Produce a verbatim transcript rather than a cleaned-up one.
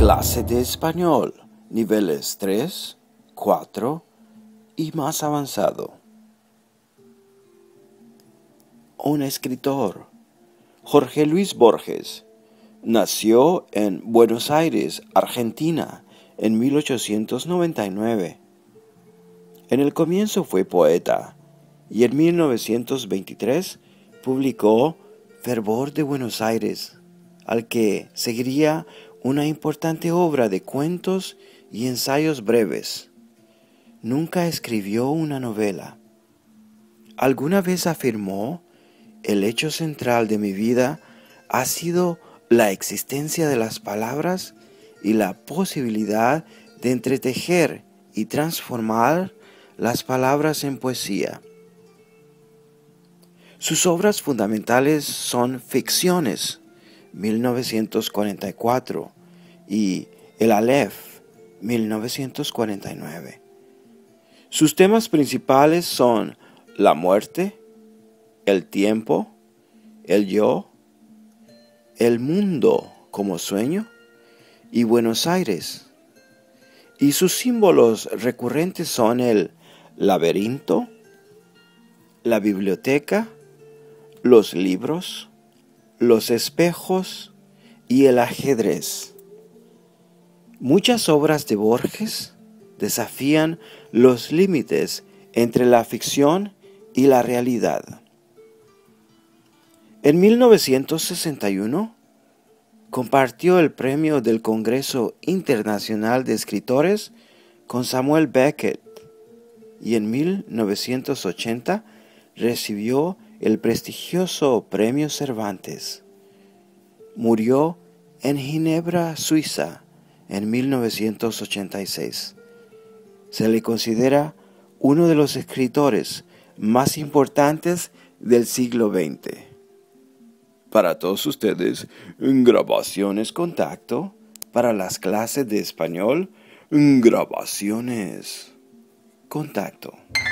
Clase de español, niveles tres, cuatro y más avanzado. Un escritor, Jorge Luis Borges, nació en Buenos Aires, Argentina, en mil ochocientos noventa y nueve. En el comienzo fue poeta y en mil novecientos veintitrés publicó Fervor de Buenos Aires, al que seguiría una importante obra de cuentos y ensayos breves. Nunca escribió una novela. Alguna vez afirmó: el hecho central de mi vida ha sido la existencia de las palabras y la posibilidad de entretejer y transformar las palabras en poesía. Sus obras fundamentales son Ficciones, mil novecientos cuarenta y cuatro, y El Aleph, mil novecientos cuarenta y nueve. Sus temas principales son la muerte, el tiempo, el yo, el mundo como sueño y Buenos Aires. Y sus símbolos recurrentes son el laberinto, la biblioteca, los libros, los espejos y el ajedrez. Muchas obras de Borges desafían los límites entre la ficción y la realidad. En mil novecientos sesenta y uno compartió el premio del Congreso Internacional de Escritores con Samuel Beckett y en mil novecientos ochenta recibió el prestigioso Premio Cervantes. Murió en Ginebra, Suiza, en mil novecientos ochenta y seis. Se le considera uno de los escritores más importantes del siglo veinte. Para todos ustedes, Grabaciones Contacto para las clases de español, Grabaciones Contacto.